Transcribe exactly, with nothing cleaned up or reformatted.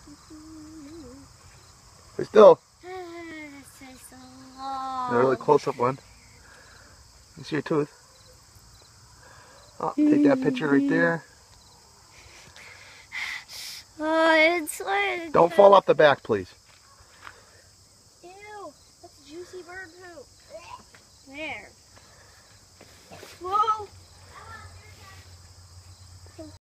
Stay still. That's so long. A really close up one. You see your tooth? Oh, take that picture right there. Oh, it's like... Don't fall off the back, please. Ew, that's juicy bird poop. There. Whoa.